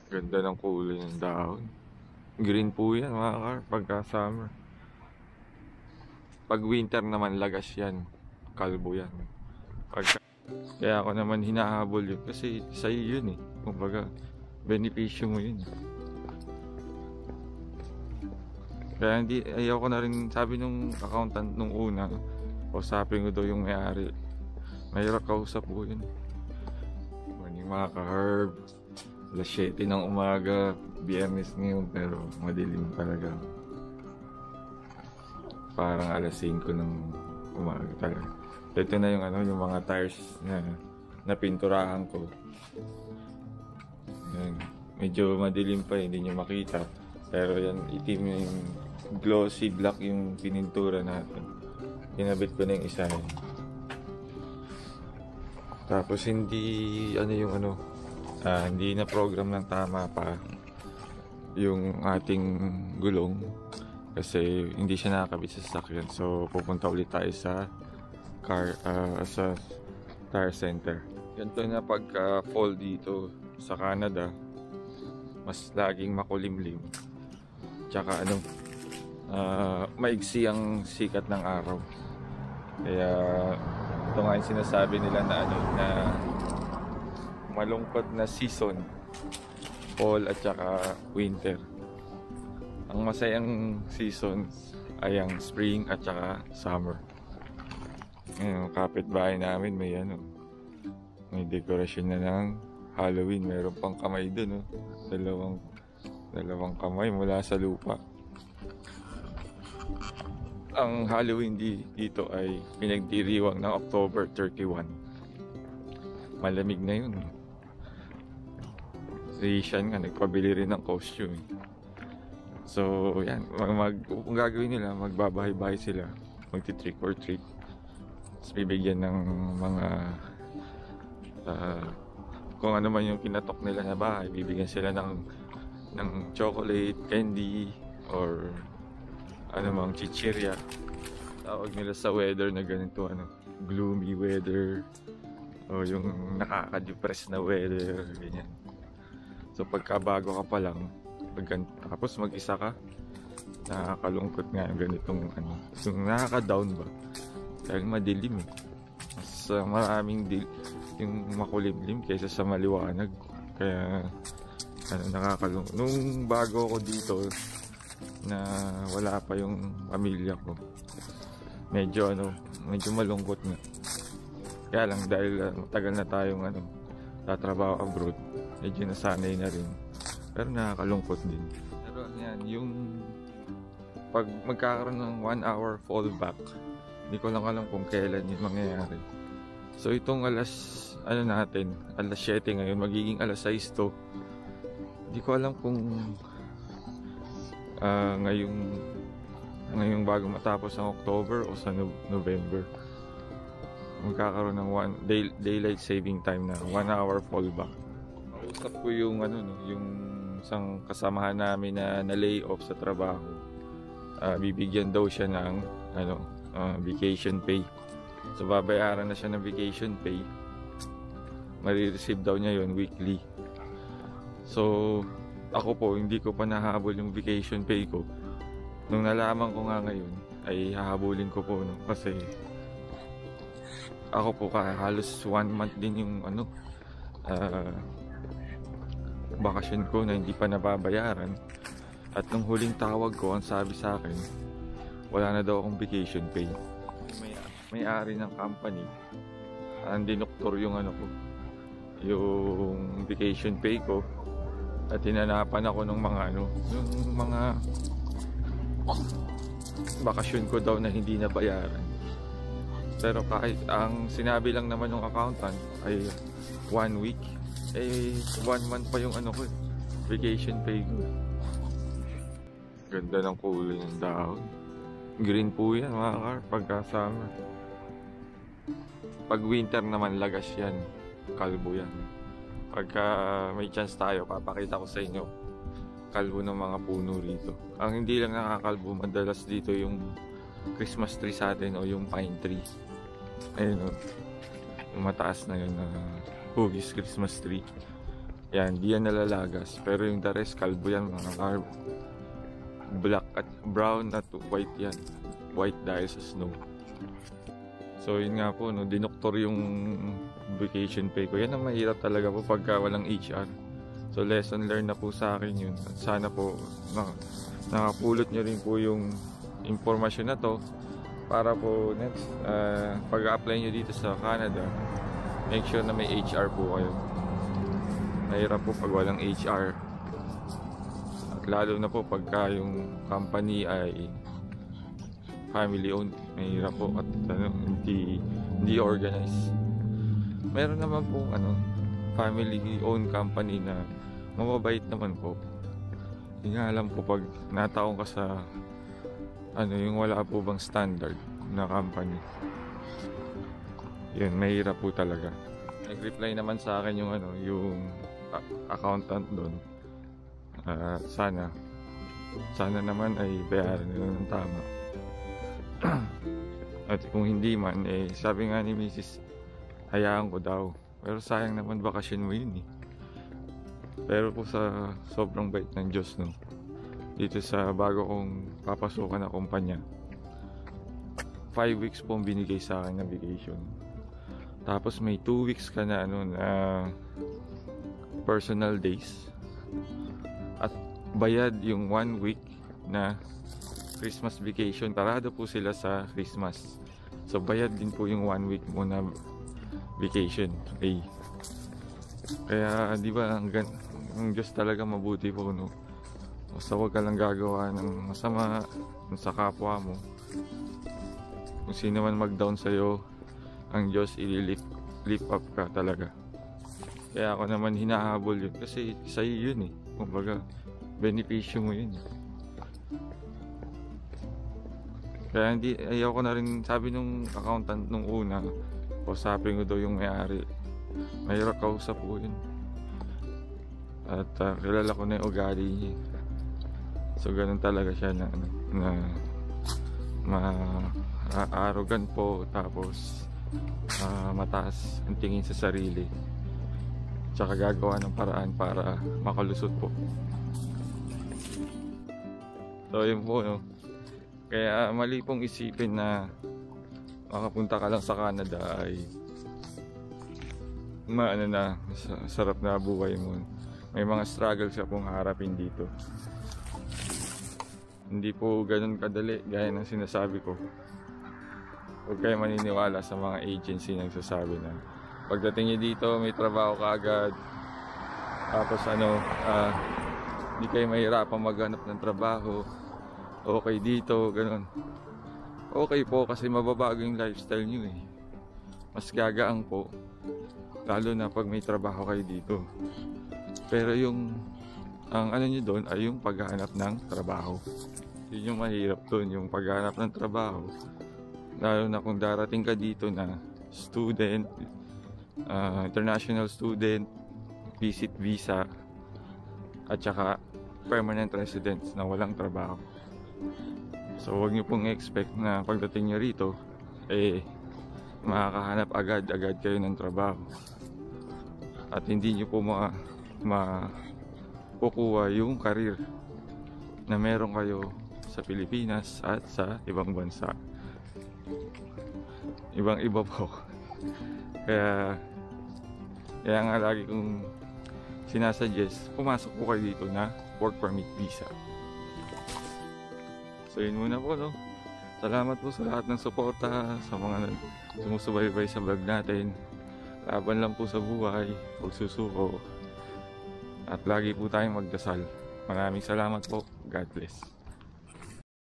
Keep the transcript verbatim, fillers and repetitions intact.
Ganda ng kulay ng dahon. Green po yan mga kar, pagka summer. Pag winter naman, lagas yan. Kalbo yan. Pagka... Kaya ako naman hinahabol yun. Kasi sa'yo yun eh. Kumbaga, benepisyo mo yun. Kaya hindi, ayaw ko na rin, sabi nung accountant nung una, kausapin ko daw yung may-ari. Mahirap kausap ko yun. Morning mga ka-herb. alas siyete ng umaga, Biyernes ngayon, pero madilim talaga. Parang alas singko ng umaga talaga. Ito na yung ano, yung mga tires na napinturahan ko. Yan. Medyo madilim pa, hindi nyo makita. Pero yan, itim yung glossy black yung pinintura natin. Kinabit ko na yung isa. Tapos hindi, ano yung ano, ah, hindi na program ng tama pa yung ating gulong. Kasi hindi siya nakakabit sa sasakyan. So pupunta ulit tayo sa car, uh, sa tire center. Ganito na pagka fall dito sa Canada, mas laging makulimlim. Tsaka ano, uh, maigsi ang sikat ng araw. Kaya ito nga yung sinasabi nila na ano, na malungkot na season, fall at saka winter. Ang masayang season ay ang spring at saka summer. Ngayon, kapitbahay namin may ano, may dekorasyon na ng Halloween. Meron pang kamay dun, oh. Dalawang, dalawang kamay mula sa lupa. Ang Halloween di, dito ay pinagdiriwang ng October thirty-first. Malamig na yun. Si Sean nga, nagpabili rin ng costume. So, yan. Mag, kung gagawin nila, magbabahay-bahay sila. Magti-trick or treat. Tapos bibigyan ng mga uh, kung ano man yung kinatok nila na bahay, bibigyan sila ng ng chocolate, candy, or ano mang chichirya. Tawag nila sa weather na ganito, ano, gloomy weather, o yung nakaka-depress na weather, ganyan. So pagka bago ka pa lang, pag, tapos mag-isa ka, nakakalungkot nga yung ganitong ano. So nakaka-down ba? Dahil madilim eh. Mas uh, maraming dil yung makulimlim kaysa sa maliwanag. Kaya ano, nakakalungkot. Nung bago ako dito, na wala pa yung pamilya ko, medyo ano, medyo malungkot na. Kaya lang dahil uh, matagal na tayong ano, tatrabaho abroad, medyo nasanay na rin. Pero nakakalungkot din. Pero yan, yung pag magkakaroon ng one hour fallback, hindi ko lang alam kung kailan yun mangyayari. So itong alas, ano natin, alas siyete ngayon, magiging alas sais to. Hindi ko alam kung uh, ngayong, ngayong bago matapos ang October o sa no November. Magkakaroon ng one, day, daylight saving time na one hour fallback. Usap ko yung, ano, no, yung isang kasamahan namin na na-lay off sa trabaho. Uh, bibigyan daw siya ng ano, uh, vacation pay. So babayaran na siya ng vacation pay. Marireceive daw niya yon weekly. So ako po, hindi ko pa nahabol yung vacation pay ko. Nung nalaman ko nga ngayon, ay hahabulin ko po, no? Kasi ako po halos one month din yung ano, uh, bakasyon ko na hindi pa nababayaran. At nung huling tawag ko, ang sabi sa akin, wala na daw akong vacation pay. May, may-ari ng company, ang dinoktor yung ano ko, yung vacation pay ko. At hinanapan ako ng mga ano, yung mga bakasyon ko daw na hindi nabayaran. Pero kahit ang sinabi lang naman ng accountant ay one week, eh one month pa yung ano ko, vacation pay ko. Ganda ng kulay ng dahon. Green po yan mga kar, pagka summer. Pag winter naman, lagas yan. Kalbo yan. Pagka may chance tayo, papakita ko sa inyo kalbo ng mga puno rito. Ang hindi lang nakakalbo madalas dito yung Christmas tree sa atin o yung pine tree. Ayun o, yung mataas na yun na uh, hugis Christmas tree. Yan, di yan nalalagas. Pero yung the rest, kalbo yan mga carb. Black at brown at white yan. White dahil sa snow. So yun nga po, no, dinoktor yung vacation pay ko. Yan ang mahirap talaga po pagka walang H R. So lesson learned na po sa akin yun. At sana po na, nakapulot nyo rin po yung impormasyon na to para po next uh, pag-apply nyo dito sa Canada, make sure na may H R po kayo. Mahirap po pag walang H R. At lalo na po pagka yung company ay family owned, mahirap po at ano, hindi, hindi organized. Meron naman po ano, family owned company na mababait naman po. Hindi nga alam po pag nataong ka sa ano, yung wala po bang standard na company, yun, mahirap po talaga. Nag-reply naman sa akin yung ano, yung accountant doon. Uh, sana sana naman ay bayaran nila ng tama. At kung hindi man, eh sabi nga ni Missus hayaan ko daw. Pero sayang naman, bakasyon mo yun eh. Pero po sa sobrang bait ng Diyos, no, dito sa bago kong papasukan na kumpanya, five weeks po binigay sa akin na vacation. Tapos may two weeks ka na ano na personal days. At bayad yung one week na Christmas vacation. Parado po sila sa Christmas. So bayad din po yung one week mo na vacation. Okay. Kaya di ba ang, ang Diyos talaga mabuti po, no? Basta huwag ka lang gagawa ng masama sa kapwa mo. Kung sino man mag-down sa'yo, ang Diyos i-lift lift up ka talaga. Kaya ako naman hinahabol yun. Kasi sa'yo yun eh. Kumbaga, benepisyo mo yun. Kaya hindi, ayaw ko na rin, sabi nung accountant nung una, kausapin ko daw yung may-ari. Mahirap kausap po yun. At uh, kilala ko na yung ugali niya. So ganun talaga siya na, na ma-arrogant po, tapos uh, mataas ang tingin sa sarili, tsaka gagawa ng paraan para makalusot po. So yun po, no? Kaya mali pong isipin na makapunta ka lang sa Canada ay maano na, sarap na buhay mo. May mga struggles ka pong harapin dito. Hindi po ganun kadali gaya ng sinasabi ko. Huwag kayo maniniwala sa mga agency na nagsasabi na pagdating nyo dito may trabaho ka agad, tapos ano, uh, hindi kayo mahirapan maghanap ng trabaho, okay dito, ganun. Okay po kasi mababago yung lifestyle nyo eh. Mas gagaang po, lalo na pag may trabaho kayo dito. Pero yung ang ano nyo doon ay yung paghahanap ng trabaho. Yun yung mahirap doon, yung paghahanap ng trabaho. Lalo na kung darating ka dito na student, uh, international student, visit visa, at saka permanent residents na walang trabaho. So huwag nyo pong expect na pagdating nyo rito, eh makakahanap agad-agad kayo ng trabaho. At hindi nyo po ma, ma kukuha yung career na meron kayo sa Pilipinas at sa ibang bansa. Ibang iba po. Kaya kaya nga lagi kong sinasuggest, pumasok po kayo dito na work permit visa. So yun muna po, no? Salamat po sa lahat ng suporta, sa mga sumusubaybay sa vlog natin. Laban lang po sa buhay, huwag susuko. At lagi po tayong magdasal. Maraming salamat po. God bless.